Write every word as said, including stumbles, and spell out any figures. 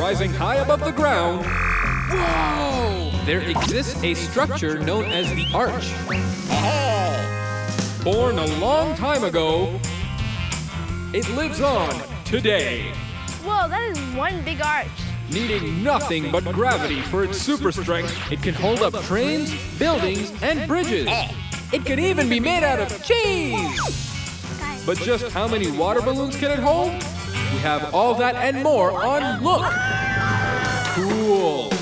rising high above the ground, whoa! There exists a structure known as the arch. Born a long time ago, it lives on today. Whoa, that is one big arch. Needing nothing but gravity for its super strength, it can hold up trains, buildings, and bridges. It can even be made out of cheese! But just how many water balloons can it hold? We have all that and more on Look Cool.